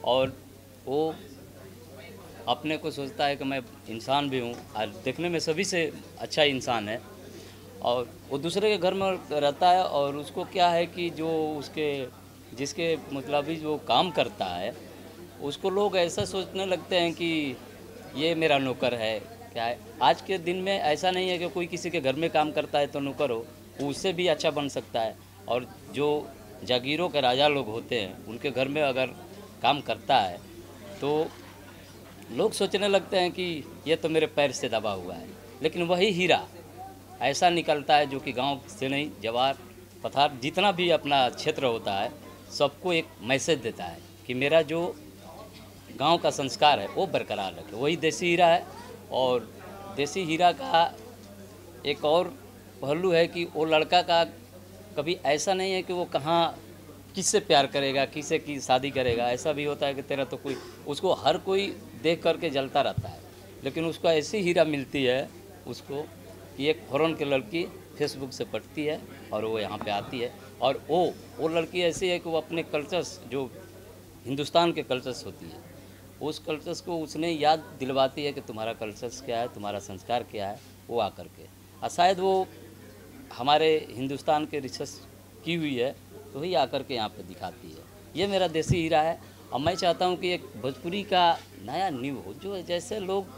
और वो अपने को सोचता है कि मैं इंसान भी हूँ और देखने में सभी से अच्छा इंसान है। और वो दूसरे के घर में रहता है और उसको क्या है कि जो उसके जिसके मतलब ही जो काम करता है उसको लोग ऐसा सोचने लगते हैं कि ये मेरा नौकर है। क्या है, आज के दिन में ऐसा नहीं है कि कोई किसी के घर में काम करता है तो नौकर हो, वो उससे भी अच्छा बन सकता है। और जो जागीरों के राजा लोग होते हैं उनके घर में अगर काम करता है तो लोग सोचने लगते हैं कि ये तो मेरे पैर से दबा हुआ है। लेकिन वही हीरा ऐसा निकलता है जो कि गांव से नहीं, जवार पथार जितना भी अपना क्षेत्र होता है सबको एक मैसेज देता है कि मेरा जो गांव का संस्कार है वो बरकरार रखे। वही देसी हीरा है। और देसी हीरा का एक और पहलू है कि वो लड़का का कभी ऐसा नहीं है कि वो कहाँ किससे प्यार करेगा, किससे की शादी करेगा। ऐसा भी होता है कि तेरा तो कोई, उसको हर कोई देख करके जलता रहता है। लेकिन उसको ऐसी हीरा मिलती है उसको कि एक फ़ॉरेन की लड़की फेसबुक से पढ़ती है और वो यहाँ पे आती है। और वो लड़की ऐसी है कि वो अपने कल्चर्स जो हिंदुस्तान के कल्चर्स होती है उस कल्चर्स को उसने याद दिलवाती है कि तुम्हारा कल्चर्स क्या है, तुम्हारा संस्कार क्या है। वो आकर के और शायद वो हमारे हिंदुस्तान के रिसर्च की हुई है तो वही आकर के यहाँ पे दिखाती है। ये मेरा देसी हीरा है। और मैं चाहता हूँ कि एक भोजपुरी का नया न्यू हो, जो जैसे लोग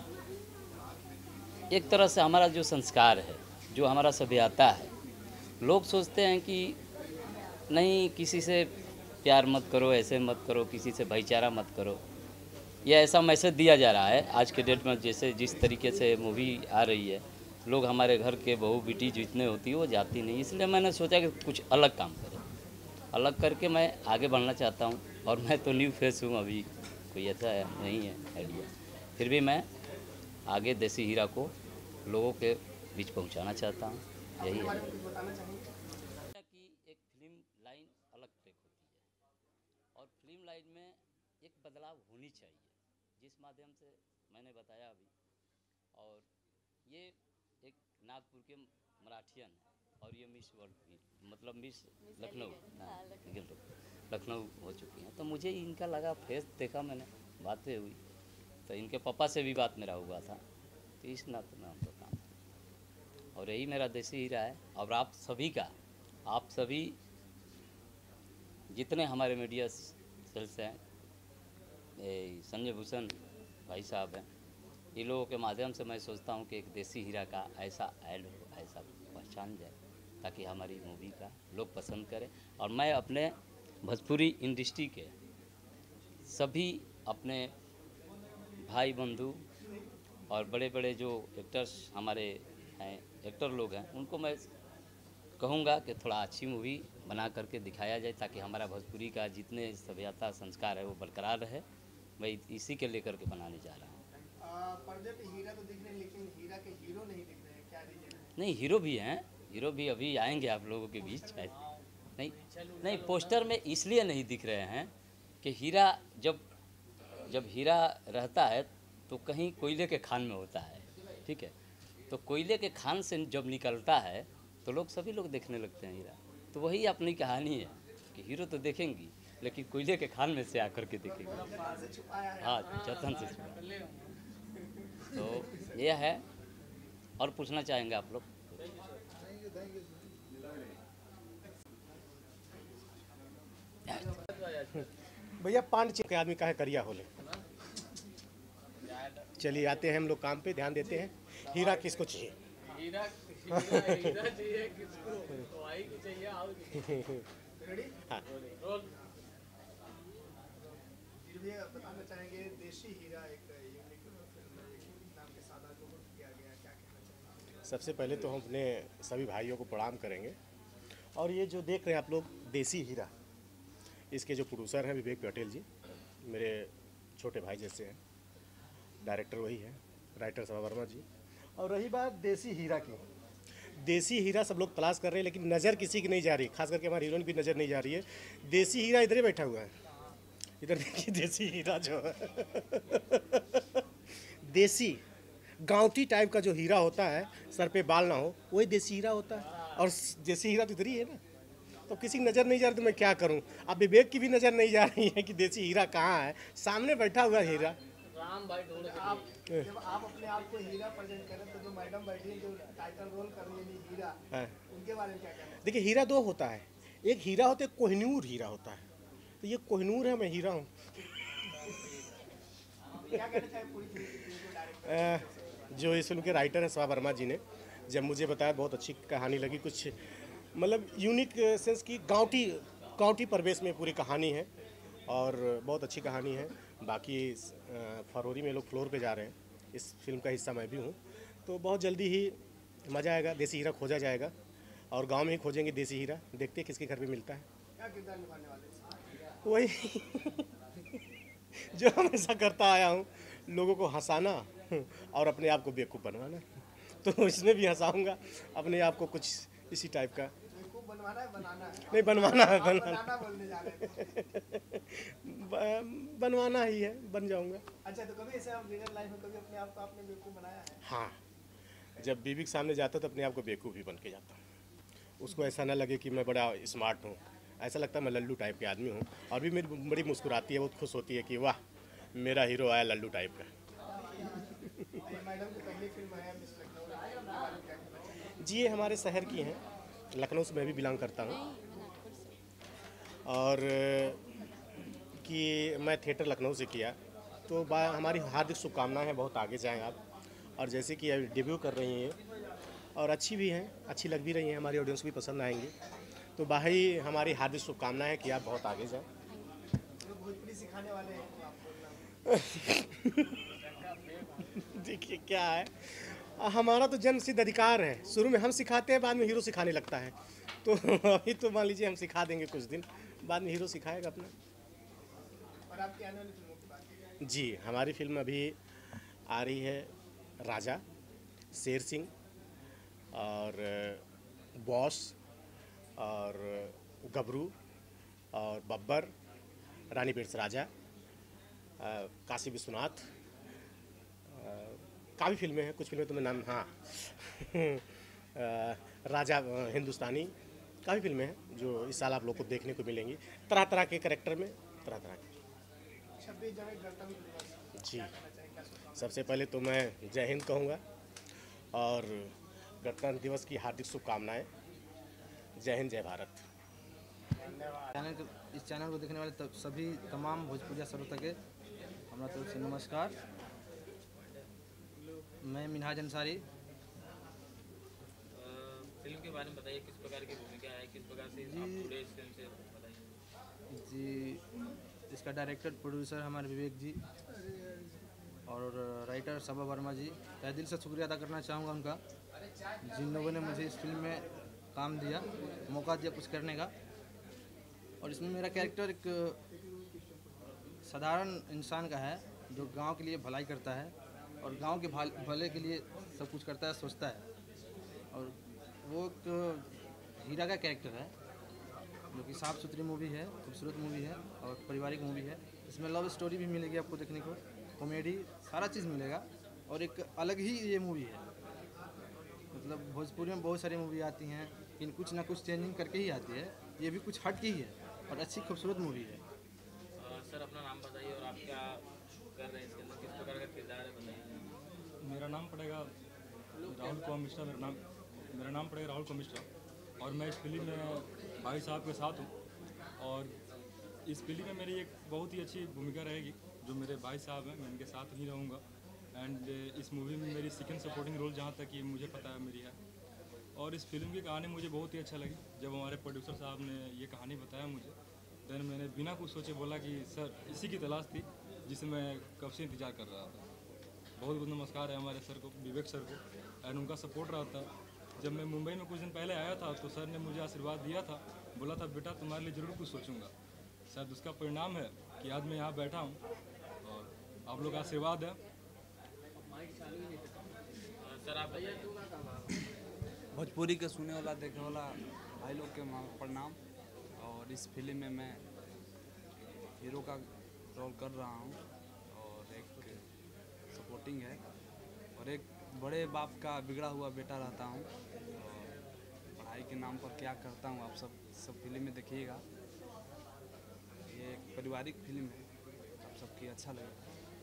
एक तरह से हमारा जो संस्कार है, जो हमारा सभ्यता है, लोग सोचते हैं कि नहीं किसी से प्यार मत करो, ऐसे मत करो, किसी से भाईचारा मत करो। ये ऐसा मैसेज दिया जा रहा है आज के डेट में। जैसे जिस तरीके से मूवी आ रही है, लोग हमारे घर के बहू बेटी जितने होती है वो जाती नहीं। इसलिए मैंने सोचा कि कुछ अलग काम करें, अलग करके मैं आगे बढ़ना चाहता हूँ। और मैं तो न्यू फेस हूँ, अभी कोई ऐसा नहीं है आइडिया। फिर भी मैं आगे देसी हीरा को लोगों के बीच पहुँचाना चाहता हूँ। यही है कि एक फिल्म लाइन अलग ट्रैक होती है और फिल्म लाइन में एक बदलाव होनी चाहिए, जिस माध्यम से मैंने बताया अभी। और ये एक नागपुर के मराठियन है और ये मिस वर्ल्ड भी, मतलब मिस लखनऊ, हाँ लखनऊ हो चुकी हैं। तो मुझे इनका लगा, फेस देखा मैंने, बातें हुई तो इनके पापा से भी बात मेरा हुआ था। तो इस नाते मैं उनको काम, और यही मेरा देसी हीरा है। और आप सभी का, आप सभी जितने हमारे मीडिया सेल्स हैं, संजय भूषण भाई साहब हैं, ये लोगों के माध्यम से मैं सोचता हूँ कि एक देसी हीरा का ऐसा ऐड हो, ऐसा पहचान जाए ताकि हमारी मूवी का लोग पसंद करें। और मैं अपने भोजपुरी इंडस्ट्री के सभी अपने भाई बंधु और बड़े बड़े जो एक्टर्स हमारे हैं, एक्टर लोग हैं, उनको मैं कहूँगा कि थोड़ा अच्छी मूवी बना करके दिखाया जाए ताकि हमारा भोजपुरी का जितने सभ्यता संस्कार है वो बरकरार रहे। मैं इसी के लेकर के बनाने जा रहा हूँ। पर्दे पे हीरा तो दिख रहे हैं लेकिन हीरा के हीरो नहीं दिख रहे हैं, क्या रीजन है? नहीं, हीरो भी हैं, हीरो भी अभी आएंगे आप लोगों के बीच। नहीं, नहीं, पोस्टर में इसलिए नहीं दिख रहे हैं कि हीरा जब जब हीरा रहता है तो कहीं कोयले के खान में होता है, ठीक है। तो कोयले के खान से जब निकलता है तो लोग सभी लोग देखने लगते हैं हीरा। तो वही अपनी कहानी है कि हीरो तो देखेंगी लेकिन कोयले के खान में से आकर के देखेंगे। बाहर से छुपाया है हाँ, आपका। जतन से छुपा। तो ये है। और पूछना चाहेंगे आप लोग? भैया पांड के आदमी का है करिया होले। चलिए आते हैं हम लोग काम पे, ध्यान देते हैं। हीरा किसको चाहिए? हीरा हीरा चाहिए किसको? भाई को चाहिए आओ। हाँ, रोल भैया बताना चाहेंगे देसी हीरा एक यूनिक फिल्म नाम के साथ आज किया गया, क्या कहना चाहेंगे? सबसे पहले तो हम अपने सभी भाइयों को प्रणाम करेंगे। और ये जो देख रहे हैं आप लोग देसी हीरा, इसके जो प्रोड्यूसर हैं विवेक पटेल जी, मेरे छोटे भाई जैसे हैं। डायरेक्टर वही है, राइटर सभा वर्मा जी। और रही बात देसी हीरा की, देसी हीरा सब लोग तलाश कर रहे हैं लेकिन नज़र किसी की नहीं जा रही, खास करके हमारी हीरोइन की नज़र नहीं जा रही है। देसी हीरा इधर ही बैठा हुआ है, इधर देखिए देसी हीरा जो है देसी गांवटी टाइप का जो हीरा होता है, सर पे बाल ना हो, वही देसी हीरा होता है। और देसी हीरा तो इधर ही है ना। तो किसी की नज़र नहीं जा रही तो मैं क्या करूं? अब विवेक की भी नज़र नहीं जा रही है कि देसी हीरा कहाँ है, सामने बैठा हुआ हीरा। राम भाई ढूंढ के आप जब आप अपने आप को हीरा प्रेजेंट करें तो जो मैडम बैठी है जो टाइटल रोल कर रही है हीरा, हाँ। उनके बारे में क्या कहना देखिए हीरा दो होता है, एक हीरा होता है, कोहिनूर हीरा होता है। तो ये कोहिनूर है, मैं हीरा हूँ। क्या कहना चाहिए पूरी फिल्म को डायरेक्टर? जो इस फिल्म के राइटर हैं स्वा वर्मा जी ने जब मुझे बताया, बहुत अच्छी कहानी लगी। कुछ मतलब यूनिक सेंस की गांवटी गांवटी परिवेश में पूरी कहानी है और बहुत अच्छी कहानी है। बाकी फरवरी में लोग फ्लोर पे जा रहे हैं, इस फिल्म का हिस्सा मैं भी हूँ। तो बहुत जल्दी ही मज़ा आएगा, देसी हीरा खोजा जाएगा और गांव में ही खोजेंगे देसी हीरा। देखते हैं किसके घर पे मिलता है। क्या किरदार निभाने वाले हैं? वही जो हमेशा करता आया हूँ, लोगों को हंसाना और अपने आप को बेवकूफ़ बनवाना। तो इसमें भी हंसाऊंगा अपने आप को, कुछ इसी टाइप का। बेवकूफ बनवाना है बनाना है? नहीं, बनवाना है, आप बनाना बोलने जा रहे थे। बनवाना ही है, बन जाऊंगा। अच्छा, तो कभी ऐसे आप रियल लाइफ में कभी अपने आप को आपने बेवकूफ बनाया है? हाँ, जब बीवी के सामने जाता तो अपने आप को बेवकूफ़ ही बन के जाता हूँ। उसको ऐसा ना लगे कि मैं बड़ा स्मार्ट हूँ, ऐसा लगता है मैं लल्लू टाइप के आदमी हूँ। और भी मेरी बड़ी मुस्कुराती है, बहुत खुश होती है कि वाह मेरा हीरो आया लल्लू टाइप का। ये मैडम की पहली फिल्म है मिस लखनऊ, उनके बारे में क्या कहना चाहिए? जी, ये हमारे शहर की हैं, लखनऊ से मैं भी बिलोंग करता हूँ। और कि मैं थिएटर लखनऊ से किया, तो हमारी हार्दिक शुभकामनाएं हैं, बहुत आगे जाएं आप। और जैसे कि अभी डेब्यू कर रही हैं और अच्छी भी हैं, अच्छी लग भी रही हैं, हमारी ऑडियंस भी पसंद आएंगी। तो भाई हमारी हार्दिक शुभकामनाएं हैं कि आप बहुत आगे जाएं। जो भोजपुरी सिखाने वाले हैं तो आप बोलना। देखिए क्या है, हमारा तो जन्म सिद्ध अधिकार है, शुरू में हम सिखाते हैं, बाद में हीरो सिखाने लगता है। तो अभी तो मान लीजिए हम सिखा देंगे कुछ दिन, बाद में हीरो सिखाएगा अपना। और आपकी आने वाली फिल्मों की बात करें? जी, हमारी फिल्म अभी आ रही है राजा, शेर सिंह और बॉस और गबरू और बब्बर, रानी बिरस राजा, काशी विश्वनाथ, काफ़ी फिल्में हैं। कुछ फिल्में तो मैं नाम, हाँ राजा हिंदुस्तानी, काफ़ी फिल्में हैं जो इस साल आप लोग को देखने को मिलेंगी, तरह तरह के कैरेक्टर में, तरह तरह के। 26 जनवरी गणतंत्र दिवस, जी, क्या कहना चाहिए, क्या शुभकामनाएं? सबसे पहले तो मैं जय हिंद कहूँगा और गणतंत्र दिवस की हार्दिक शुभकामनाएं। जय हिंद, जय भारत। इस चैनल को देखने वाले सभी तमाम भोजपुरिया श्रोता के हमारा तरफ से नमस्कार। मैं मिनहाज अंसारी। फिल्म के बारे में बताइए, किस प्रकार की भूमिका है, किस प्रकार से आप जुड़े इस फिल्म से, बताइए। जी, इसका डायरेक्टर प्रोड्यूसर हमारे विवेक जी और राइटर सबा वर्मा जी। तहे दिल से शुक्रिया अदा करना चाहूँगा उनका, जिन लोगों ने मुझे इस फिल्म में काम दिया, मौका दिया कुछ करने का। और इसमें मेरा कैरेक्टर एक साधारण इंसान का है जो गांव के लिए भलाई करता है और गांव के भले के लिए सब कुछ करता है, सोचता है। और वो एक हीरा का कैरेक्टर है जो कि साफ़ सुथरी मूवी है, खूबसूरत मूवी है और पारिवारिक मूवी है। इसमें लव स्टोरी भी मिलेगी आपको देखने को, कॉमेडी, सारा चीज़ मिलेगा। और एक अलग ही ये मूवी है, मतलब भोजपुरी में बहुत सारी मूवी आती हैं लेकिन कुछ ना कुछ चेंजिंग करके ही आती है, ये भी कुछ हट के ही है और अच्छी खूबसूरत मूवी है। सर अपना नाम बताइए और आप क्या कर रहे हैं इसके अंदर, किस प्रकार का किरदार है, बताइए। मेरा नाम पड़ेगा राहुल कॉमिस्टा। मेरा नाम पड़ेगा राहुल कॉमिस्टा और मैं इस फिल्म में भाई साहब के साथ हूँ। और इस फिल्म में मेरी एक बहुत ही अच्छी भूमिका रहेगी। जो मेरे भाई साहब हैं, मैं इनके साथ ही रहूँगा। एंड इस मूवी में मेरी सेकंड सपोर्टिंग रोल, जहाँ तक ये मुझे पता है, मेरी है। और इस फिल्म की कहानी मुझे बहुत ही अच्छा लगी। जब हमारे प्रोड्यूसर साहब ने ये कहानी बताया मुझे, देन मैंने बिना कुछ सोचे बोला कि सर इसी की तलाश थी जिसे मैं कब से इंतज़ार कर रहा था। बहुत बहुत नमस्कार है हमारे सर को, विवेक सर को, एंड उनका सपोर्ट रहा था। जब मैं मुंबई में कुछ दिन पहले आया था तो सर ने मुझे आशीर्वाद दिया था, बोला था बेटा तुम्हारे लिए ज़रूर कुछ सोचूंगा। शायद उसका परिणाम है कि आज मैं यहाँ बैठा हूँ और आप लोग का आशीर्वाद है। सर आप बताइए। भोजपुरी के सुने वाला देखे वाला भाई लोग के प्रणाम। और इस फिल्म में मैं हीरो का रोल कर रहा हूँ और एक सपोर्टिंग है और एक बड़े बाप का बिगड़ा हुआ बेटा रहता हूँ और पढ़ाई के नाम पर क्या करता हूँ आप सब सब फिल्म में देखिएगा। ये एक पारिवारिक फिल्म है, आप सबकी अच्छा लगेगा।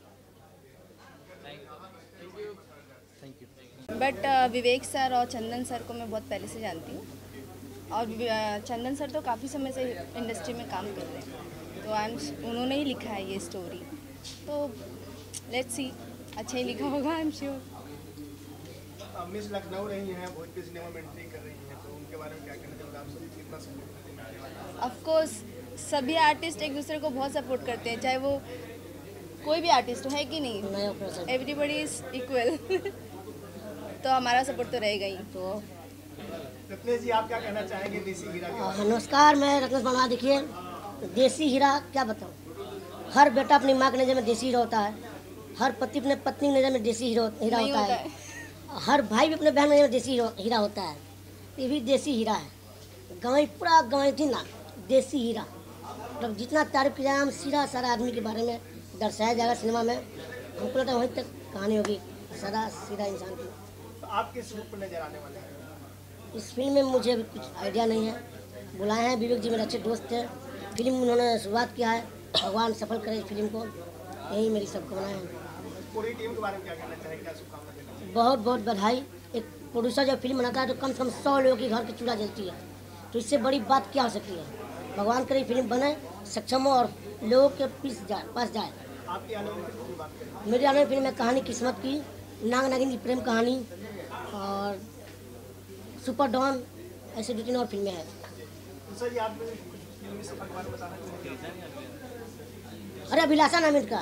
Thank you. But Vivek sir और चंदन सर को मैं बहुत पहले से जानती हूँ, और चंदन सर तो काफ़ी समय से इंडस्ट्री में काम कर रहे हैं, तो उन्होंने ही लिखा है ये स्टोरी, तो लेट्स सी, अच्छा ही लिखा होगा, I am sure. Miss Lucknow रही हैं, भोजपुरी सिनेमा में एंट्री कर रही हैं, तो उनके बारे में क्या कहना चाहोगे? आप सब कितना सपोर्ट करते हैं? ऑफ कोर्स सभी आर्टिस्ट एक दूसरे को बहुत सपोर्ट करते हैं, चाहे वो कोई भी आर्टिस्ट हो, है कि नहीं? Everybody is equal. तो हमारा सपोर्ट तो रहेगा ही। तो रत्नेश जी, आप क्या कहना चाहेंगे देसी हीरा के बारे में? नमस्कार, मैं रत्नेश वर्मा। देखिए, देसी हीरा क्या बताऊँ, हर बेटा अपनी माँ की नज़र में देसी हीरा होता है, हर पति अपने पत्नी की नज़र में देसी हीरा होता है, हर भाई भी अपने बहन की नज़र में देसी हीरा होता है। ये भी देसी हीरा है। गंवई पूरा गंवई थी ना, देसी हीरा, मतलब जितना तारीफ किया हम सीधा सारा आदमी के बारे में दर्शाया जाएगा सिनेमा में। हमको लगता है वहीं तक कहानी होगी सादा सीधा इंसान की। तो आप किस रूप में नजर आने वाले हैं इस फिल्म में? मुझे अभी कुछ आइडिया नहीं है। बुलाए हैं विवेक जी, मेरे अच्छे दोस्त थे, फिल्म उन्होंने शुरुआत किया है, भगवान सफल करे इस फिल्म को, यही मेरी शुभकामनाएं हैं। पूरी टीम के बारे में क्या कहना चाहेंगे, क्या शुभकामनाएं देना चाहेंगे? बहुत बहुत बधाई। एक प्रोड्यूसर जब फिल्म बनाता है तो कम से कम 100 लोगों की घर की चूल्हा जलती है, तो इससे बड़ी बात क्या हो सकती है? भगवान करे फिल्म बने, सक्षम हो और लोगों के पास जाए। आपकी आने वाली फिल्म की बात करें? मेरी आने वाली फिल्म में कहानी किस्मत की, नाग नागिन की प्रेम कहानी और सुपर डॉन, ऐसे 2-3 और फिल्में हैं। दूसरा जी, आप कुछ फिल्मी सफर के बारे में बताना चाहेंगे? अरे अभिलाषा नाम इनका।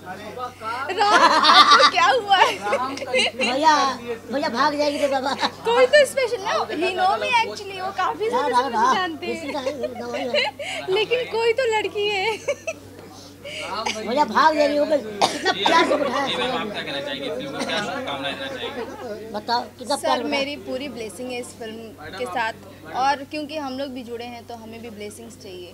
आपको क्या हुआ है? भैया भाग जाएगी रे बाबा। कोई तो स्पेशल ना, ही नो मी एक्चुअली, वो काफी समय से मुझे जानते हैं, लेकिन कोई तो लड़की है। भैया भाग जाएगी, वो कितना प्यार से मैम, आप बिठाया। क्या कहना चाहेंगे, फिल्म को क्या शुभकामनाएं देना चाहेंगे? बताओ कितना सर, प्यार। मेरी पूरी ब्लेसिंग है इस फिल्म के साथ, और क्योंकि हम लोग भी जुड़े हैं तो हमें भी ब्लेसिंग्स चाहिए।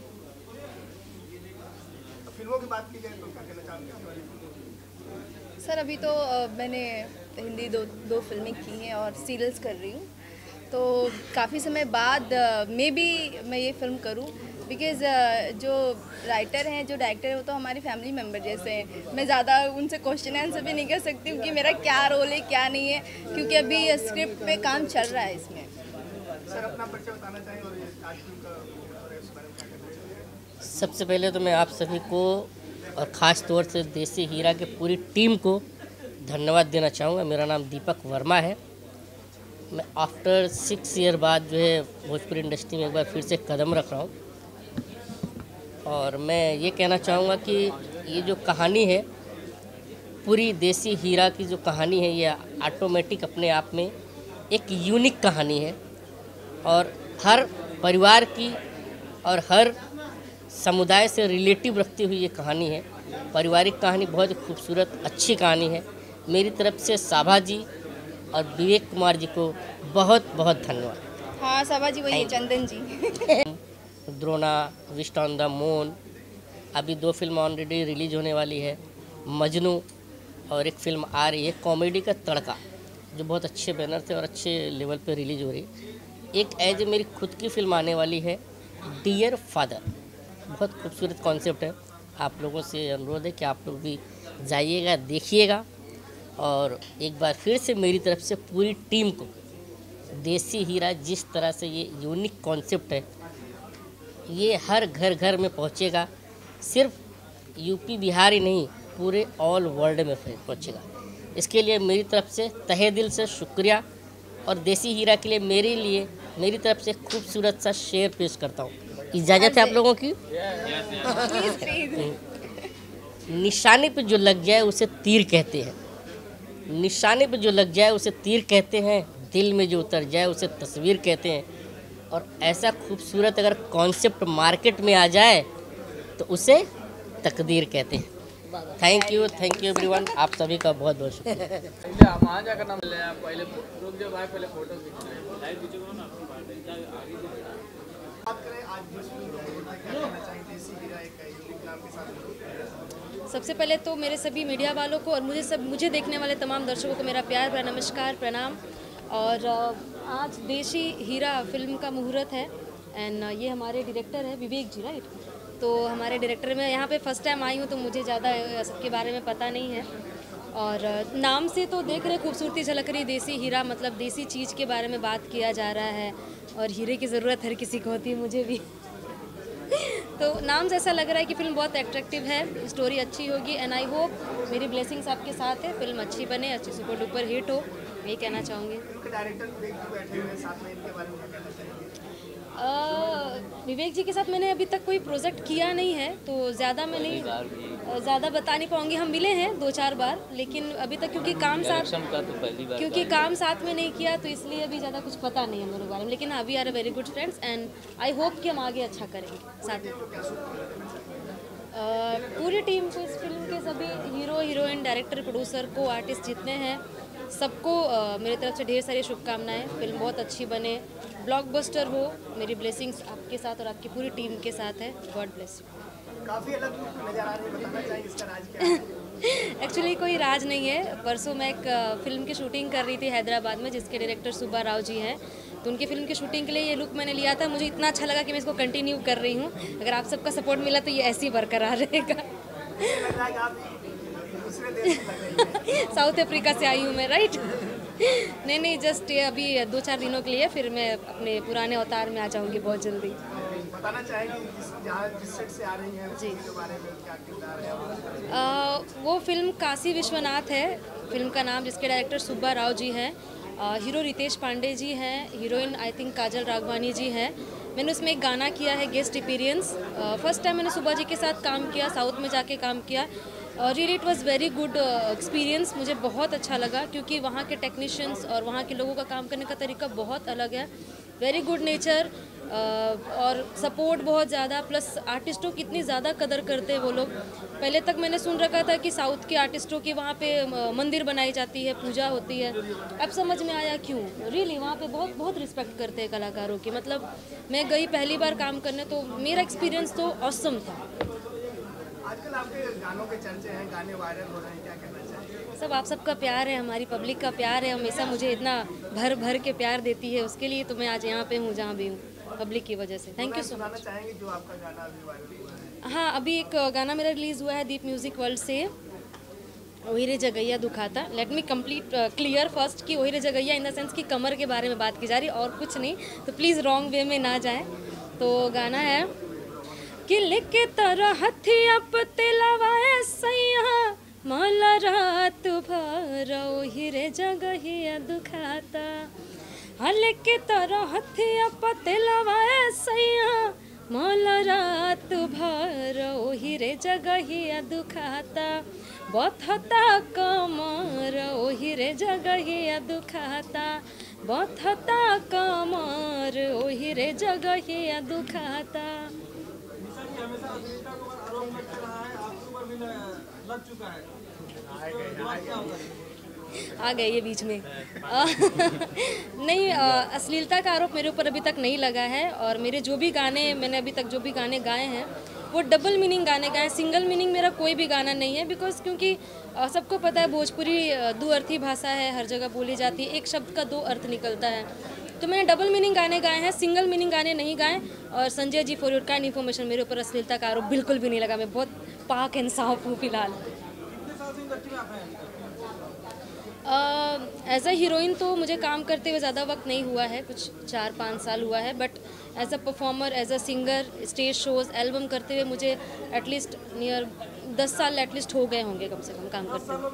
फिल्मों की बात की जाए तो क्या कहना चाहेंगे? सर, अभी तो मैंने हिंदी दो फिल्में की हैं और सीरियल्स कर रही हूँ, तो काफ़ी समय बाद मे बी मैं ये फिल्म करूँ, बिकॉज़ जो राइटर हैं, जो डायरेक्टर है, वो तो हमारी फैमिली मेम्बर जैसे हैं। मैं ज़्यादा उनसे क्वेश्चन आंसर भी नहीं कर सकती हूँ कि मेरा क्या रोल है क्या नहीं है, क्योंकि अभी स्क्रिप्ट पे काम चल रहा है इसमें। सर, अपना परिचय बताना चाहेंगे और ये आज फिल्म का इस बारे में क्या कहना चाहेंगे? सबसे पहले तो मैं आप सभी को और ख़ास तौर से देसी हीरा के पूरी टीम को धन्यवाद देना चाहूँगा। मेरा नाम दीपक वर्मा है। मैं आफ्टर 6 ईयर बाद जो है भोजपुरी इंडस्ट्री में एक बार फिर से कदम रख रहा हूँ, और मैं ये कहना चाहूँगा कि ये जो कहानी है, पूरी देसी हीरा की जो कहानी है, ये ऑटोमेटिक अपने आप में एक यूनिक कहानी है, और हर परिवार की और हर समुदाय से रिलेटिव रखती हुई ये कहानी है। पारिवारिक कहानी बहुत ही खूबसूरत अच्छी कहानी है। मेरी तरफ से साभा जी और विवेक कुमार जी को बहुत बहुत धन्यवाद। हाँ, साभा जी वही है, चंदन जी। द्रोणा, विस्ट ऑन द मून, अभी 2 फिल्म ऑलरेडी रिलीज होने वाली है, मजनू, और एक फिल्म आ रही है कॉमेडी का तड़का, जो बहुत अच्छे बैनर से और अच्छे लेवल पे रिलीज हो रही है। एक एज मेरी खुद की फिल्म आने वाली है, डियर फादर, बहुत खूबसूरत कॉन्सेप्ट है। आप लोगों से अनुरोध है कि आप लोग भी जाइएगा, देखिएगा, और एक बार फिर से मेरी तरफ से पूरी टीम को, देसी हीरा जिस तरह से ये यूनिक कॉन्सेप्ट है, ये हर घर घर में पहुंचेगा, सिर्फ यूपी बिहार ही नहीं, पूरे ऑल वर्ल्ड में पहुंचेगा। इसके लिए मेरी तरफ से तहे दिल से शुक्रिया, और देसी हीरा के लिए मेरी तरफ से खूबसूरत सा शेर पेश करता हूँ। इजाज़त है आप लोगों की? निशाने पे जो लग जाए उसे तीर कहते हैं, निशाने पे जो लग जाए उसे तीर कहते हैं, दिल में जो उतर जाए उसे तस्वीर कहते हैं, और ऐसा खूबसूरत अगर कॉन्सेप्ट मार्केट में आ जाए तो उसे तकदीर कहते हैं। थैंक यू एवरीवन, आप सभी का बहुत बहुत शुक्रिया। वहाँ जाकर नाम ले, आप पहले रुक जाओ भाई, पहले फोटो खींचना है। लाइव वीडियो करो ना अपनी बात आगे। बात करें आज जिस फिल्म की क्या कहना चाहेंगे, देसी हीरा एक यूनिक नाम के साथ? सबसे पहले तो मेरे सभी मीडिया वालों को और मुझे देखने वाले तमाम दर्शकों को मेरा प्यार भरा नमस्कार, प्रणाम। और आज देसी हीरा फिल्म का मुहूर्त है, एंड ये हमारे डायरेक्टर है विवेक जी, राइट। तो हमारे डायरेक्टर में यहाँ पे फर्स्ट टाइम आई हूँ तो मुझे ज़्यादा सबके बारे में पता नहीं है, और नाम से तो देख रहे खूबसूरती झलक रही, देसी हीरा मतलब देसी चीज़ के बारे में बात किया जा रहा है, और हीरे की ज़रूरत हर किसी को होती है, मुझे भी तो नाम से ऐसा लग रहा है कि फिल्म बहुत अट्रैक्टिव है, स्टोरी अच्छी होगी, एंड आई होप मेरी ब्लेसिंग्स आपके साथ है, फिल्म अच्छी बने, अच्छी सुपर डुपर हिट हो, यही कहना चाहूँगी। विवेक जी के साथ मैंने अभी तक कोई प्रोजेक्ट किया नहीं है, तो ज़्यादा मैं नहीं ज़्यादा बता नहीं पाऊँगी। हम मिले हैं 2-4 बार, लेकिन अभी तक क्योंकि काम साथ में नहीं किया, तो इसलिए अभी ज़्यादा कुछ पता नहीं है मेरे बारे में। लेकिन हाँ, we are a very good friends and I hope कि हम आगे अच्छा करेंगे साथ में। पूरी टीम को, इस फिल्म के सभी hero heroine, director, producer, co-artist जितने हैं, सबको मेरी तरफ से ढेर सारी शुभकामनाएं। फिल्म बहुत अच्छी बने, ब्लॉकबस्टर हो, मेरी ब्लेसिंग्स आपके साथ और आपकी पूरी टीम के साथ है। God bless you. काफ़ी अलग नजर आ रही है, बताना चाहिए इसका राज क्या है? एक्चुअली कोई राज नहीं है। परसों मैं एक फिल्म की शूटिंग कर रही थी हैदराबाद में, जिसके डायरेक्टर सुब्बा राव जी हैं, तो उनकी फिल्म की शूटिंग के लिए ये लुक मैंने लिया था। मुझे इतना अच्छा लगा कि मैं इसको कंटिन्यू कर रही हूँ। अगर आप सबका सपोर्ट मिला तो ये ऐसे ही बरकरार रहेगा। साउथ अफ्रीका से आई हूँ मैं, राइट। नहीं, जस्ट ये अभी 2-4 दिनों के लिए, फिर मैं अपने पुराने अवतार में आ जाऊँगी बहुत जल्दी। बताना चाहेंगे जिस सेट से आ रही हैं जी के बारे में क्या किरदार है? वो फिल्म काशी विश्वनाथ है फिल्म का नाम, जिसके डायरेक्टर सुब्बा राव जी हैं। हीरो रितेश पांडे जी हैं, heroine I think Kajal Raghwani ji हैं। मैंने उसमें एक गाना किया है, गेस्ट अपीयरेंस। फर्स्ट टाइम मैंने सुब्बा जी के साथ काम किया, साउथ में जाके काम किया। Really it was very good experience, मुझे बहुत अच्छा लगा, क्योंकि वहाँ के टेक्नीशियंस और वहाँ के लोगों का काम करने का तरीका बहुत अलग है। वेरी गुड नेचर और सपोर्ट बहुत ज़्यादा, प्लस आर्टिस्टों की इतनी ज़्यादा कदर करते हैं वो लोग। पहले तक मैंने सुन रखा था कि साउथ के आर्टिस्टों की वहाँ पे मंदिर बनाई जाती है, पूजा होती है। अब समझ में आया क्यों। रियली वहाँ पे बहुत बहुत रिस्पेक्ट करते हैं कलाकारों की। मतलब मैं गई पहली बार काम करने, तो मेरा एक्सपीरियंस तो ऑसम था। आजकल आपके गानों के चर्चे हैं, गाने वायरल हो रहे हैं, क्या कहना चाहिए? सब आप सबका प्यार है, हमारी पब्लिक का प्यार है, हमेशा मुझे इतना भर भर के प्यार देती है, उसके लिए तो मैं आज यहाँ पे हूँ जहाँ भी हूँ, पब्लिक की वजह से। Thank you so much. चाहेंगे जो आपका गाना अभी वायरल हुआ है? हाँ, अभी एक गाना मेरा रिलीज़ हुआ है दीप म्यूज़िक वर्ल्ड से, ओहिरे जगैया दुखाता। Let me complete clear first कि ओहिरे जगैया इन द सेंस कि कमर के बारे में बात की जा रही, और कुछ नहीं, तो प्लीज़ रॉन्ग वे में ना जाएं। तो गाना है कि लिखे तरह हथिया पतिलवाए सैया, मौला रात भर ओहिरे जगैया दुखाता। हल के तरह हथिया पतिलवाए सैया, मौला रात भर ओहिरे जगहिया दुखाता। बथता कमर ओहिरे जगहिया दुखाता, बथता कमर ओहिरे जगहिया दुखाता। आ गए ये बीच में नहीं, अश्लीलता का आरोप मेरे ऊपर अभी तक नहीं लगा है, और मेरे जो भी गाने, मैंने अभी तक जो भी गाने गाए हैं वो डबल मीनिंग गाने गाए, सिंगल मीनिंग मेरा कोई भी गाना नहीं है। बिकॉज क्योंकि सबको पता है भोजपुरी द्विअर्थी भाषा है, हर जगह बोली जाती है, एक शब्द का 2 अर्थ निकलता है। तो मैंने डबल मीनिंग गाने गाए हैं, सिंगल मीनिंग गाने नहीं गाए। और Sanjay ji, for your kind information, मेरे ऊपर अश्लीलता का आरोप बिल्कुल भी नहीं लगा। मैं बहुत पाक एंड साफ हूँ फिलहाल। एज अ हीरोइन तो मुझे काम करते हुए ज़्यादा वक्त नहीं हुआ है, कुछ 4-5 साल हुआ है, but as a performer, as a singer, stage shows, album करते हुए मुझे एटलीस्ट नियर 10 साल एटलीस्ट हो गए होंगे कम से कम काम करते हुए।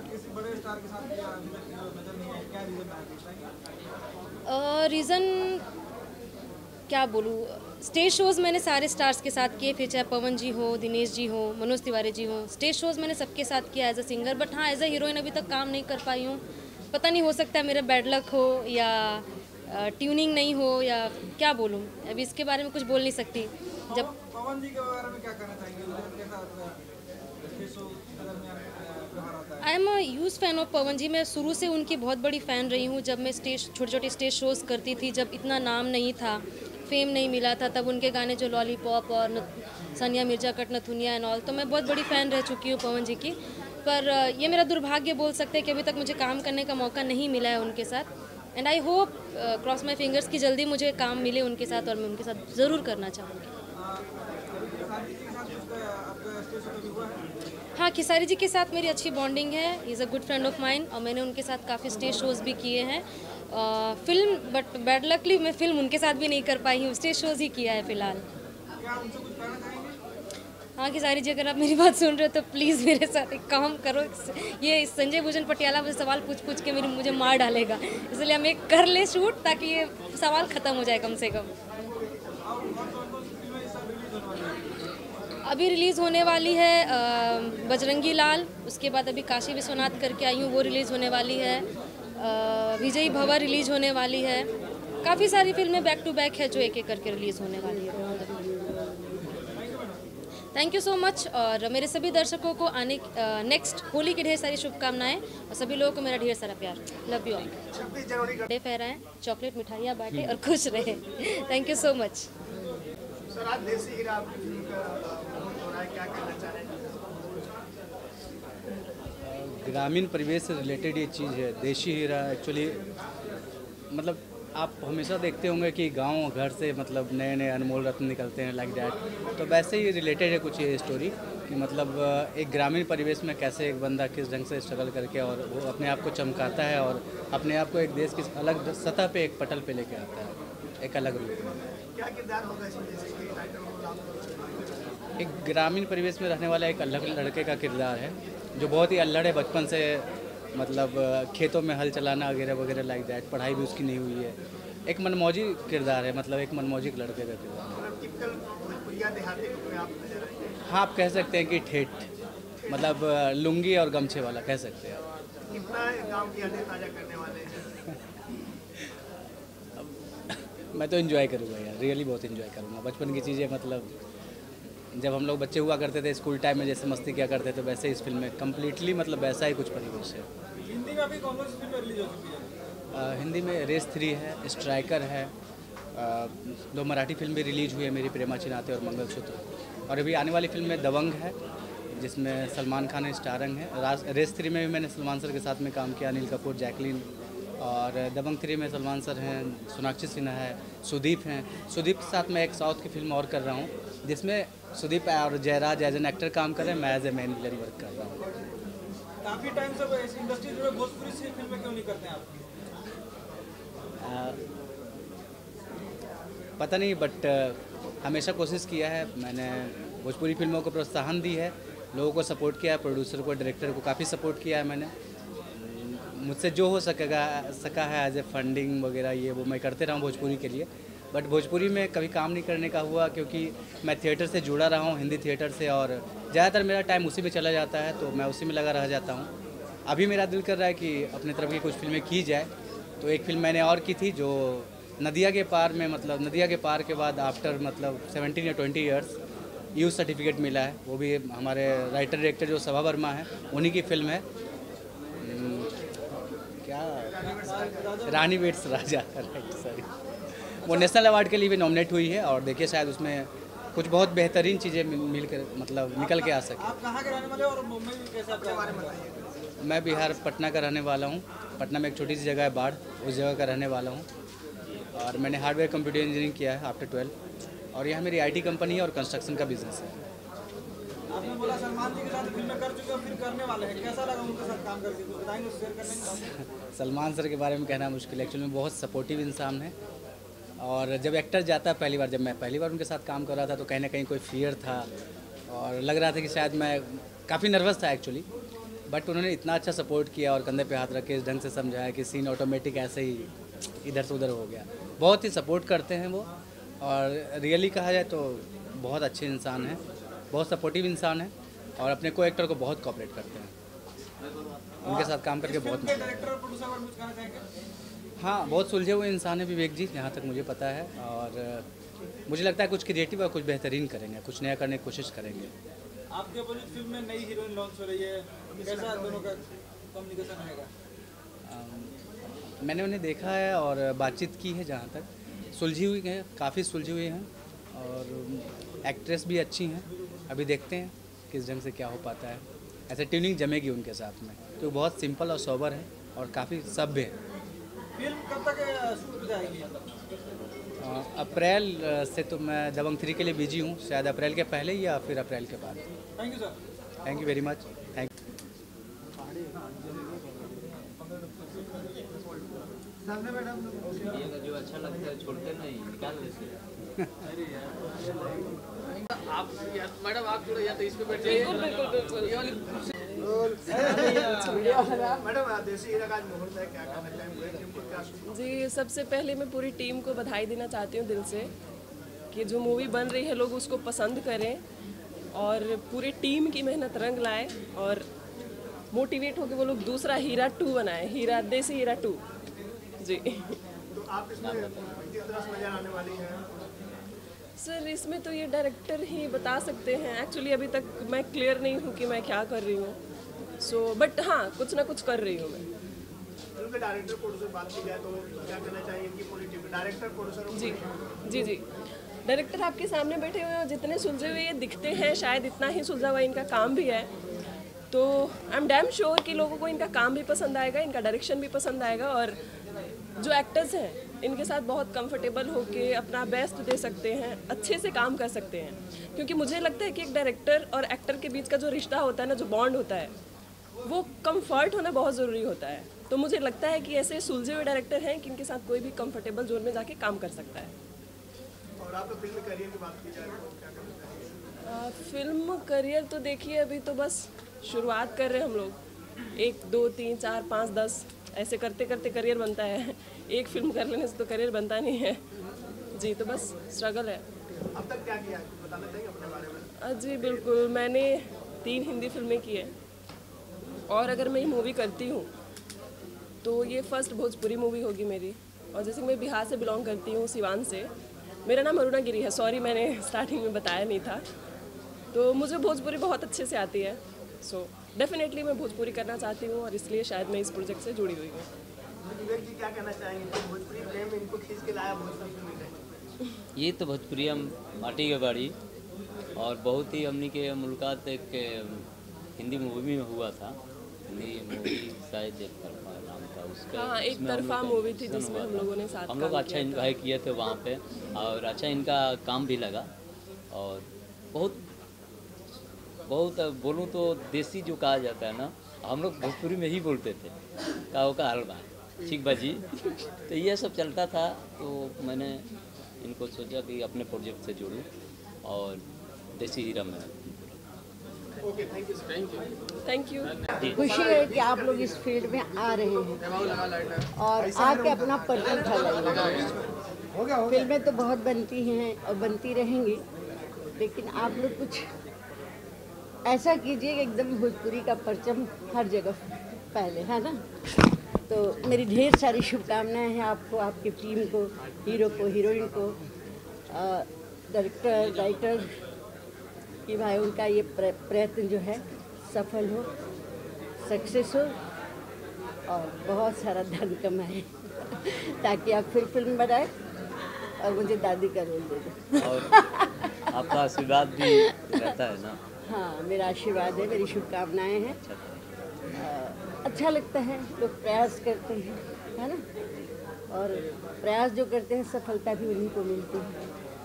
रीज़न क्या बोलूँ, स्टेज शोज़ मैंने सारे स्टार्स के साथ किए, फिर चाहे पवन जी हो, दिनेश जी हो, मनोज तिवारी जी हो, स्टेज शोज़ मैंने सबके साथ किया एज अ सिंगर। बट हाँ, एज अ हीरोइन अभी तक काम नहीं कर पाई हूँ। पता नहीं, हो सकता है मेरा बैड लक हो या ट्यूनिंग नहीं हो, या क्या बोलूँ, अभी इसके बारे में कुछ बोल नहीं सकती। जब पवन जी के बारे में क्या कहना चाहेंगे? I am a huge fan of Pawan ji. मैं शुरू से उनकी बहुत बड़ी फ़ैन रही हूँ। जब मैं छोटे छोटे स्टेज शोज़ करती थी, जब इतना नाम नहीं था, फेम नहीं मिला था, तब उनके गाने जो लॉलीपॉप और सानिया मिर्जा कट नथुनिया एंड ऑल, तो मैं बहुत बड़ी फ़ैन रह चुकी हूँ पवन जी की। पर ये मेरा दुर्भाग्य बोल सकते हैं कि अभी तक मुझे काम करने का मौका नहीं मिला है उनके साथ। And I hope cross my fingers कि जल्दी मुझे काम मिले उनके साथ और मैं उनके साथ ज़रूर करना चाहूँगी। हाँ, खेसारी जी के साथ मेरी अच्छी बॉन्डिंग है। He is a good friend of mine और मैंने उनके साथ काफ़ी स्टेज शोज़ भी किए हैं। फिल्म बट बैड लकली मैं फिल्म उनके साथ भी नहीं कर पाई हूँ, स्टेज शोज़ ही किया है फ़िलहाल। हाँ खेसारी जी, अगर आप मेरी बात सुन रहे हो तो प्लीज़ मेरे साथ एक काम करो। ये संजय भूषण पटियाला मुझे सवाल पूछ के मुझे मार डालेगा, इसलिए हम एक कर ले शूट ताकि ये सवाल ख़त्म हो जाए कम से कम। अभी रिलीज़ होने वाली है बजरंगी लाल, उसके बाद अभी काशी विश्वनाथ करके आई हूँ, वो रिलीज़ होने वाली है। विजयी भवा रिलीज़ होने वाली है। काफ़ी सारी फिल्में बैक टू बैक है जो एक एक करके रिलीज़ होने वाली है। थैंक यू सो मच और मेरे सभी दर्शकों को आने नेक्स्ट होली की ढेर सारी शुभकामनाएं और सभी लोगों को मेरा ढेर सारा प्यार। Love you all. 26 जनवरी का डे फहराएं, चॉकलेट मिठाइयाँ बांटें और खुश रहें। Thank you so much. Sir, आज देसी हीरा आपकी फिल्म का हो रहा है, क्या कहना चाह रहे हैं? ग्रामीण परिवेश से रिलेटेड ये चीज़ है। देशी हीरा एक्चुअली मतलब आप हमेशा देखते होंगे कि गांव घर से मतलब नए नए अनमोल रत्न निकलते हैं लाइक दैट। तो वैसे ही रिलेटेड है कुछ ये स्टोरी कि मतलब एक ग्रामीण परिवेश में कैसे एक बंदा किस ढंग से स्ट्रगल करके और वो अपने आप को चमकाता है और अपने आप को एक देश की अलग सतह पे एक पटल पे लेके आता है एक अलग रूप में। क्या किरदार होगा इसमें, जैसे कि टाइटल रोल आपको? एक ग्रामीण परिवेश में रहने वाला एक अलग लड़के का किरदार है जो बहुत ही अल्लड़ है बचपन से, मतलब खेतों में हल चलाना वगैरह वगैरह लाइक दैट। पढ़ाई भी उसकी नहीं हुई है। एक मनमौजी किरदार है, मतलब एक मनमौजी लड़के का किरदार है। हाँ, आप कह सकते हैं कि ठेठ, मतलब लुंगी और गमछे वाला कह सकते हैं। कितना गांव की यादें ताजा करने वाले हैं? मैं तो एंजॉय करूँगा यार, रियली बहुत एंजॉय करूँगा। बचपन की चीज़ें, मतलब जब हम लोग बच्चे हुआ करते थे स्कूल टाइम में जैसे मस्ती किया करते थे वैसे इस फिल्म में कम्प्लीटली मतलब वैसा ही कुछ परिवेश है। हिंदी में अभी कौन सी फिल्म रिलीज हो चुकी है? हिंदी में रेस 3 है, स्ट्राइकर है, 2 मराठी फिल्म भी रिलीज हुई है मेरी, प्रेमाची नाते और मंगलसूत्र। और अभी आने वाली फिल्म में दबंग है जिसमें सलमान खान स्टारंग है। रेस 3 में भी मैंने सलमान सर के साथ में काम किया, अनिल कपूर, जैकलीन। और दबंग 3 में सलमान सर हैं, सोनाक्षी सिन्हा है, सुदीप हैं। सुदीप के साथ मैं एक साउथ की फिल्म और कर रहा हूँ जिसमें सुदीप और जयराज एज एन एक्टर काम कर रहे हैं, मैं as a main villain work कर रहा हूँ। काफ़ी टाइम से इंडस्ट्री जो है भोजपुरी से फिल्में क्यों नहीं करते हैं आप? पता नहीं, बट हमेशा कोशिश किया है मैंने। भोजपुरी फिल्मों को प्रोत्साहन दी है, लोगों को सपोर्ट किया है, प्रोड्यूसर को, डायरेक्टर को काफ़ी सपोर्ट किया है मैंने। मुझसे जो हो सका है एज ए फंडिंग वगैरह ये वो मैं करते रहा हूँ भोजपुरी के लिए। बट भोजपुरी में कभी काम नहीं करने का हुआ क्योंकि मैं थिएटर से जुड़ा रहा हूँ, हिंदी थिएटर से, और ज़्यादातर मेरा टाइम उसी में चला जाता है तो मैं उसी में लगा रह जाता हूँ। अभी मेरा दिल कर रहा है कि अपने तरफ की कुछ फिल्में की जाए, तो एक फिल्म मैंने और की थी जो नदिया के पार में, मतलब नदिया के पार के बाद आफ्टर मतलब 17 या 20 ईयर्स यूथ सर्टिफिकेट मिला है। वो भी हमारे राइटर डायरेक्टर जो सभा वर्मा है उन्हीं की फिल्म है। क्या Rani weds Raja, right, sorry. वो नेशनल अवार्ड के लिए भी नॉमिनेट हुई है और देखिए शायद उसमें कुछ बहुत बेहतरीन चीज़ें मिलकर मतलब निकल के आ सके। आप कहाँ के रहने वाले और मुंबई में कैसे आपके बारे में बताइए? मैं बिहार पटना का रहने वाला हूँ। पटना में एक छोटी सी जगह है बाढ़, उस जगह का रहने वाला हूँ। और मैंने हार्डवेयर कंप्यूटर इंजीनियरिंग किया है आफ्टर 12 और यहाँ मेरी IT कंपनी है और कंस्ट्रक्शन का बिजनेस है। आपने बोला सलमान जी के साथ फिल्में कर चुके हो, फिर करने वाले हैं, कैसा लगा उनके साथ काम करके? कुछ बताएंगे, शेयर करने? सलमान सर के बारे में कहना मुश्किल है, एक्चुअली में बहुत सपोर्टिव इंसान है। और जब एक्टर जाता है पहली बार, जब मैं पहली बार उनके साथ काम कर रहा था तो कहीं ना कहीं कोई फियर था और लग रहा था कि शायद मैं काफ़ी नर्वस था एक्चुअली। बट उन्होंने इतना अच्छा सपोर्ट किया और कंधे पे हाथ रख के इस ढंग से समझाया कि सीन ऑटोमेटिक ऐसे ही इधर से उधर हो गया। बहुत ही सपोर्ट करते हैं वो, और रियली कहा जाए तो बहुत अच्छे इंसान हैं, बहुत सपोर्टिव इंसान है और अपने को एक्टर को बहुत कोऑपरेट करते हैं। उनके साथ काम करके बहुत मजा आया। हाँ, बहुत सुलझे हुए इंसान है विवेक जी, जहाँ तक मुझे पता है। और मुझे लगता है कुछ क्रिएटिव और कुछ बेहतरीन करेंगे, कुछ नया करने की कोशिश करेंगे। आपके अपोजिट फिल्म में नई हीरोइन लॉन्च हो रही है, कैसा दोनों का कम्युनिकेशन रहेगा? मैंने उन्हें देखा है और बातचीत की है, जहाँ तक सुलझी हुई है, काफ़ी सुलझी हुई हैं और एक्ट्रेस भी अच्छी हैं। अभी देखते हैं किस ढंग से क्या हो पाता है। ऐसे ट्यूनिंग जमेगी उनके साथ में, तो बहुत सिंपल और सोबर है और काफ़ी सभ्य है। फिल्म कब तक शूट हो जाएगी? अप्रैल से तो मैं दबंग 3 के लिए बिजी हूँ, शायद अप्रैल के पहले या फिर अप्रैल के बाद। Thank you sir. Thank you very much. Thank जो अच्छा लगता है छोड़ते नहीं, निकाल देते। आप मैडम आप थोड़ा या तो इस पे बैठ जाइए। मैडम देसी हीरा का आज मुहूर्त है, क्या कहना चाहेंगे? टीम को क्या शुभ? जी, सबसे पहले मैं पूरी टीम को बधाई देना चाहती हूँ दिल से कि जो मूवी बन रही है लोग उसको पसंद करें और पूरी टीम की मेहनत रंग लाए और मोटिवेट होकर वो लोग दूसरा हीरा 2 बनाए, हीरा देसी हीरा 2। जी तो आप इसमें किस तरह से नजर आने वाली हैं? सर, इसमें तो ये डायरेक्टर ही बता सकते हैं। एक्चुअली अभी तक मैं क्लियर नहीं हूँ कि मैं क्या कर रही हूँ, बट हाँ कुछ ना कुछ कर रही हूँ मैं। फिल्म के डायरेक्टर प्रोड्यूसर बात की जाए तो क्या कहना चाहिए कि पूरी टीम डायरेक्टर प्रोड्यूसर? जी जी जी, डायरेक्टर आपके सामने बैठे हुए हैं, जितने सुलझे हुए ये दिखते हैं शायद इतना ही सुलझा हुआ इनका काम भी है। तो आई एम डैम श्योर कि लोगों को इनका काम भी पसंद आएगा, इनका डायरेक्शन भी पसंद आएगा और जो एक्टर्स हैं इनके साथ बहुत कंफर्टेबल होके अपना बेस्ट दे सकते हैं, अच्छे से काम कर सकते हैं। क्योंकि मुझे लगता है कि एक डायरेक्टर और एक्टर के बीच का जो रिश्ता होता है ना, जो बॉन्ड होता है, वो कंफर्ट होना बहुत ज़रूरी होता है। तो मुझे लगता है कि ऐसे सुलझे हुए डायरेक्टर हैं कि इनके साथ कोई भी कंफर्टेबल जोन में जाके काम कर सकता है। और आपका फिल्म करियर की बात की जाए तो क्या कहना चाहिए? फिल्म करियर तो देखिए अभी तो बस शुरुआत कर रहे हैं हम लोग। 1 2 3 4 5 10 ऐसे करते करते करियर बनता है। एक फिल्म कर लेने से तो करियर बनता नहीं है जी, तो बस स्ट्रगल है। अब तक क्या किया है बताना चाहिए अपने बारे में? जी बिल्कुल, मैंने 3 हिंदी फिल्में की हैं और अगर मैं ये मूवी करती हूँ तो ये फर्स्ट भोजपुरी मूवी होगी मेरी। और जैसे मैं बिहार से बिलोंग करती हूँ, सिवान से। मेरा नाम अरुणा गिरी है, सॉरी मैंने स्टार्टिंग में बताया नहीं था। तो मुझे भोजपुरी बहुत अच्छे से आती है। सो डेफिनेटली मैं भोजपुरी करना चाहती हूँ और इसलिए शायद मैं इस प्रोजेक्ट से जुड़ी हुई हूँ। विवेक जी क्या कहना चाहेंगे कि भोजपुरी प्रेम इनको खींच के लाया भोजपुरी फिल्म में? ये तो भोजपुरी हम माटी के बाड़ी और बहुत ही हमनी के मुलाकात एक हिंदी मूवी में हुआ था। हिंदी मूवी शायद एक तरफा नाम था उसका। हाँ, एक तरफा मूवी थी जिसमें हम लोगों ने साथ हम लोग अच्छा एंजॉय किए थे वहाँ पे और अच्छा इनका काम भी लगा। और बहुत बोलूँ तो देसी जो कहा जाता है ना, हम लोग भोजपुरी में ही बोलते थे का हलवा ठीक बाजी। तो ये सब चलता था, तो मैंने इनको सोचा कि अपने प्रोजेक्ट से जोड़ूं और देसी हीरा में। Okay, thank you thank you. खुशी है कि आप लोग इस फील्ड में आ रहे हैं और आके अपना परिचय फैलाइए। फिल्में तो बहुत बनती हैं और बनती रहेंगी, लेकिन आप लोग कुछ ऐसा कीजिए कि एकदम भोजपुरी का परचम हर जगह फैले, है ना। तो मेरी ढेर सारी शुभकामनाएं हैं आपको, आपकी टीम को, हीरो को, हीरोइन को, डायरेक्टर, राइटर कि भाई उनका ये प्रयत्न जो है सफल हो, सक्सेस हो और बहुत सारा धन कमाए ताकि आप फिर फिल्म बनाए और मुझे दादी का रोल दे दो। और आपका आशीर्वाद भी रहता है ना। हाँ, मेरा आशीर्वाद है, मेरी शुभकामनाएं हैं। अच्छा लगता है, लोग प्रयास करते हैं, है ना, और प्रयास जो करते हैं सफलता भी उन्हीं को मिलती है।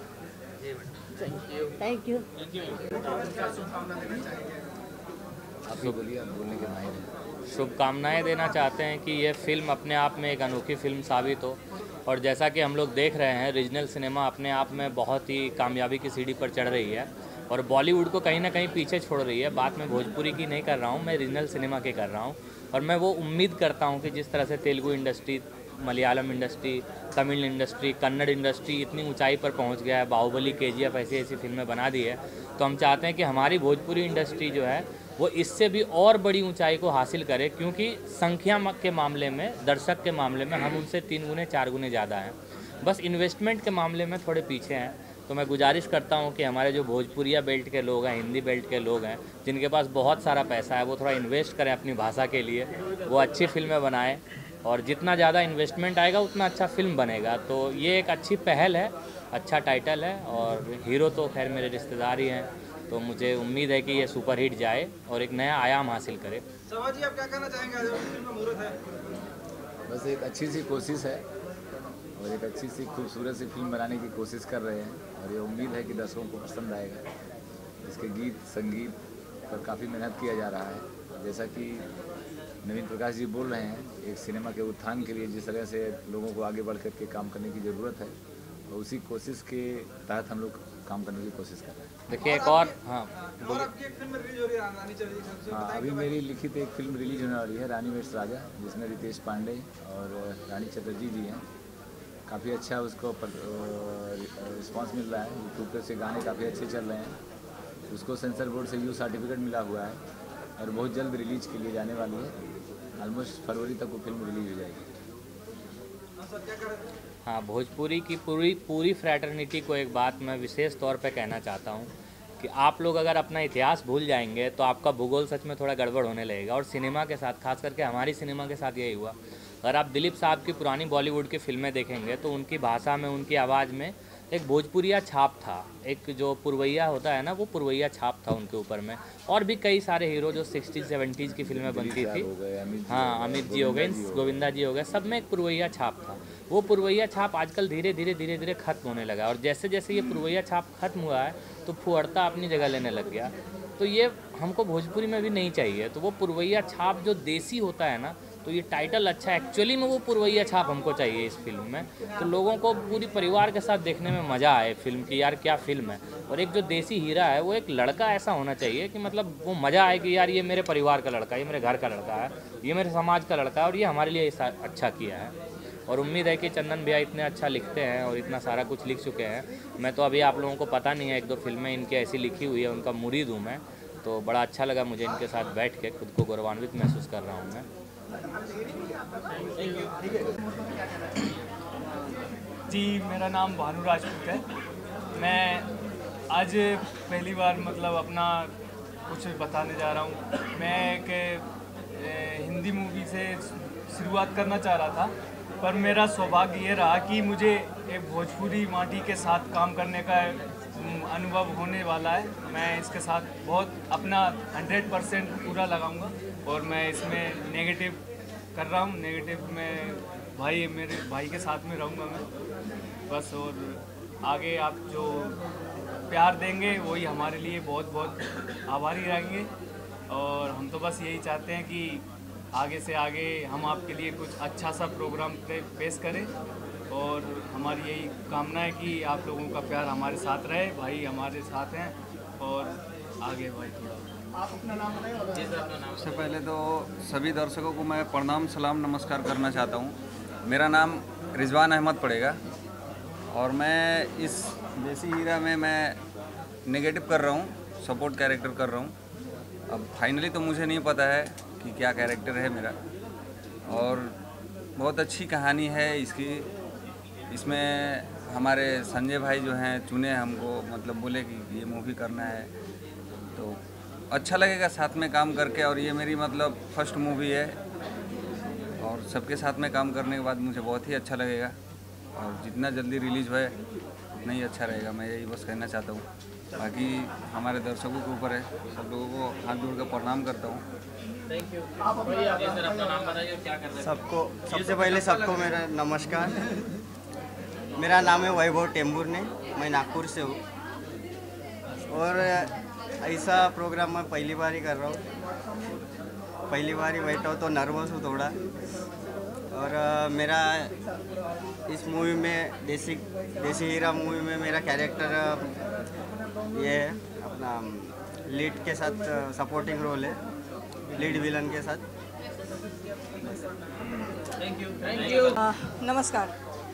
Thank you. शुभकामनाएं देना चाहते हैं कि यह फिल्म अपने आप में एक अनोखी फिल्म साबित हो और जैसा कि हम लोग देख रहे हैं रीजनल सिनेमा अपने आप में बहुत ही कामयाबी की सीढ़ी पर चढ़ रही है और बॉलीवुड को कहीं ना कहीं पीछे छोड़ रही है। बात मैं भोजपुरी की नहीं कर रहा हूँ, मैं रीजनल सिनेमा की कर रहा हूँ और मैं वो उम्मीद करता हूँ कि जिस तरह से Telugu industry, Malayalam industry, Tamil industry, Kannada industry इतनी ऊंचाई पर पहुंच गया है, बाहुबली, KGF ऐसी ऐसी फिल्में बना दी है, तो हम चाहते हैं कि हमारी भोजपुरी इंडस्ट्री जो है वो इससे भी और बड़ी ऊंचाई को हासिल करे, क्योंकि संख्या के मामले में, दर्शक के मामले में हम उनसे 3 गुने 4 गुने ज़्यादा हैं। बस इन्वेस्टमेंट के मामले में थोड़े पीछे हैं। तो मैं गुजारिश करता हूं कि हमारे जो भोजपुरिया बेल्ट के लोग हैं, हिंदी बेल्ट के लोग हैं, जिनके पास बहुत सारा पैसा है, वो थोड़ा इन्वेस्ट करें अपनी भाषा के लिए, वो अच्छी फिल्में बनाएं और जितना ज़्यादा इन्वेस्टमेंट आएगा उतना अच्छा फिल्म बनेगा। तो ये एक अच्छी पहल है, अच्छा टाइटल है और हीरो तो खैर मेरे रिश्तेदार ही हैं, तो मुझे उम्मीद है कि ये सुपरहिट जाए और एक नया आयाम हासिल करे। सवा जी, आप क्या कहना चाहेंगे? आज फिल्म का मुहूर्त है। बस एक अच्छी सी कोशिश है और एक अच्छी सी खूबसूरत सी फिल्म बनाने की कोशिश कर रहे हैं और ये उम्मीद है कि दर्शकों को पसंद आएगा। इसके गीत संगीत पर काफ़ी मेहनत किया जा रहा है। जैसा कि नवीन प्रकाश जी बोल रहे हैं, एक सिनेमा के उत्थान के लिए जिस तरह से लोगों को आगे बढ़ कर के काम करने की ज़रूरत है और उसी कोशिश के तहत हम लोग काम करने की कोशिश कर रहे हैं। देखिए एक और हाँ अभी मेरी लिखित एक फिल्म रिलीज होने वाली है, रानी वेट्स राजा, जिसमें रितेश पांडे और रानी चटर्जी जी हैं। काफ़ी अच्छा उसको रिस्पांस मिल रहा है। यूट्यूब पर से गाने काफ़ी अच्छे चल रहे हैं। उसको सेंसर बोर्ड से यू सर्टिफिकेट मिला हुआ है और बहुत जल्द रिलीज के लिए जाने वाली है। ऑलमोस्ट फरवरी तक वो फिल्म रिलीज हो जाएगी। हाँ, भोजपुरी की पूरी फ्रैटर्निटी को एक बात मैं विशेष तौर पे कहना चाहता हूँ कि आप लोग अगर अपना इतिहास भूल जाएंगे तो आपका भूगोल सच में थोड़ा गड़बड़ होने लगेगा। और सिनेमा के साथ, खास करके हमारी सिनेमा के साथ यही हुआ। अगर आप दिलीप साहब की पुरानी बॉलीवुड की फिल्में देखेंगे तो उनकी भाषा में, उनकी आवाज़ में एक भोजपुरिया छाप था। एक जो पुरवैया होता है ना, वो पुरवैया छाप था उनके ऊपर में। और भी कई सारे हीरो जो 60s 70s की फिल्में बनती थी, हाँ, अमित जी हो गए, गोविंदा जी हो गए, सब में एक पुरवैया छाप था। वो पुरवैया छाप आजकल धीरे धीरे खत्म होने लगा। और जैसे जैसे ये पुरवैया छाप खत्म हुआ है तो फुहड़ता अपनी जगह लेने लग गया। तो ये हमको भोजपुरी में भी नहीं चाहिए। तो वो पुरवैया छाप जो देसी होता है ना, तो ये टाइटल अच्छा है। एक्चुअली में वो पुरवैया छाप हमको चाहिए इस फिल्म में। तो लोगों को पूरी परिवार के साथ देखने में मज़ा आए फिल्म की, यार क्या फिल्म है। और एक जो देसी हीरा है वो एक लड़का ऐसा होना चाहिए कि मतलब वो मज़ा आए कि यार ये मेरे परिवार का लड़का है, ये मेरे घर का लड़का है, ये मेरे समाज का लड़का है और ये हमारे लिए अच्छा किया है। और उम्मीद है कि चंदन भैया इतने अच्छा लिखते हैं और इतना सारा कुछ लिख चुके हैं। मैं तो अभी आप लोगों को पता नहीं है, 1-2 फिल्में इनकी ऐसी लिखी हुई है, उनका मुरीद हूँ मैं। तो बड़ा अच्छा लगा मुझे इनके साथ बैठ के, खुद को गौरवान्वित महसूस कर रहा हूँ मैं। जी, मेरा नाम भानु राजपूत है। मैं आज पहली बार मतलब अपना कुछ बताने जा रहा हूँ। मैं एक हिंदी मूवी से शुरुआत करना चाह रहा था, पर मेरा सौभाग्य ये रहा कि मुझे एक भोजपुरी माटी के साथ काम करने का अनुभव होने वाला है। मैं इसके साथ बहुत अपना 100% पूरा लगाऊंगा और मैं इसमें नेगेटिव कर रहा हूँ। नेगेटिव में मेरे भाई के साथ में रहूँगा मैं बस। और आगे आप जो प्यार देंगे वही हमारे लिए बहुत बहुत आभारी रहेंगे। और हम तो बस यही चाहते हैं कि आगे से आगे हम आपके लिए कुछ अच्छा सा प्रोग्राम पेश करें। और हमारी यही कामना है कि आप लोगों का प्यार हमारे साथ रहे। भाई हमारे साथ हैं और आगे भाई थोड़ा आप अपना नाम बताइए। सबसे पहले तो सभी दर्शकों को मैं प्रणाम, सलाम, नमस्कार करना चाहता हूँ। मेरा नाम रिजवान अहमद पड़ेगा और मैं इस देसी हीरा में मैं नेगेटिव कर रहा हूँ, सपोर्ट कैरेक्टर कर रहा हूँ। अब फाइनली तो मुझे नहीं पता है कि क्या कैरेक्टर है मेरा। और बहुत अच्छी कहानी है इसकी। इसमें हमारे संजय भाई जो हैं चुने हमको, मतलब बोले कि ये मूवी करना है तो अच्छा लगेगा साथ में काम करके। और ये मेरी मतलब फर्स्ट मूवी है और सबके साथ में काम करने के बाद मुझे बहुत ही अच्छा लगेगा। और जितना जल्दी रिलीज़ होए उतना ही अच्छा रहेगा। मैं यही बस कहना चाहता हूँ। बाकी हमारे दर्शकों के ऊपर है। सब लोगों को हाथ जोड़ कर प्रणाम करता हूँ। Thank you. आप अपना नाम बताइए, क्या कर रहे हैं? सबसे पहले सबको मेरा नमस्कार। मेरा नाम है वैभव टेम्बुरने, मैं नागपुर से हूँ। और ऐसा प्रोग्राम मैं पहली बार ही कर रहा हूँ। पहली बार ही बैठा हूँ तो नर्वस हूँ थोड़ा। और मेरा इस मूवी में देसी हीरा मूवी में मेरा कैरेक्टर ये है, अपना लीड के साथ सपोर्टिंग रोल है, लीड विलन के साथ। Thank you. नमस्कार।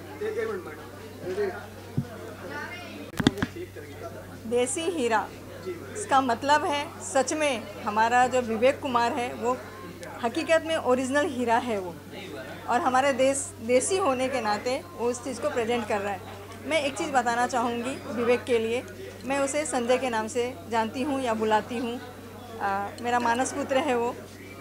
देसी हीरा, इसका मतलब है सच में हमारा जो विवेक कुमार है वो हकीकत में ओरिजिनल हीरा है वो। और हमारे देसी होने के नाते वो उस चीज़ को प्रेजेंट कर रहा है। मैं एक चीज़ बताना चाहूँगी विवेक के लिए। मैं उसे संजय के नाम से जानती हूँ या बुलाती हूँ। मेरा मानस पुत्र है वो।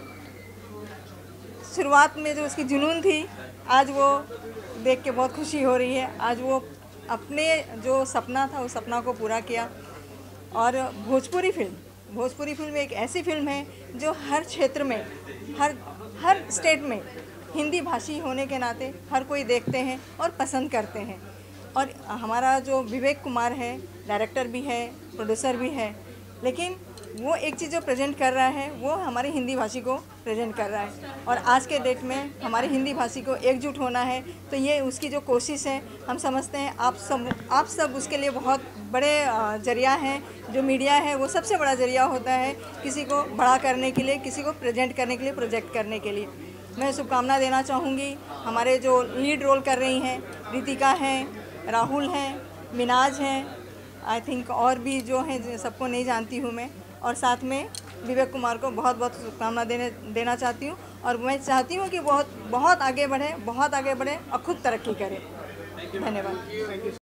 शुरुआत में जो उसकी जुनून थी, आज वो देख के बहुत खुशी हो रही है। आज वो अपने जो सपना था उस सपना को पूरा किया। और भोजपुरी फिल्म एक ऐसी फिल्म है जो हर क्षेत्र में, हर स्टेट में हिंदी भाषी होने के नाते हर कोई देखते हैं और पसंद करते हैं। और हमारा जो विवेक कुमार है, डायरेक्टर भी है, प्रोड्यूसर भी है, लेकिन वो एक चीज़ जो प्रेजेंट कर रहा है वो हमारी हिंदी भाषी को प्रेजेंट कर रहा है। और आज के डेट में हमारी हिंदी भाषी को एकजुट होना है, तो ये उसकी जो कोशिश है, हम समझते हैं आप सब उसके लिए बहुत बड़े जरिया हैं। जो मीडिया है वो सबसे बड़ा जरिया होता है किसी को बड़ा करने के लिए, किसी को प्रेजेंट करने के लिए, प्रोजेक्ट करने के लिए। मैं शुभकामना देना चाहूँगी हमारे जो लीड रोल कर रही हैं, रितिका हैं, राहुल हैं, मिनाज हैं, आई थिंक और भी जो हैं सबको नहीं जानती हूँ मैं, और साथ में विवेक कुमार को बहुत बहुत शुभकामना देना चाहती हूँ। और मैं चाहती हूँ कि बहुत आगे बढ़े और खूब तरक्की करे। धन्यवाद।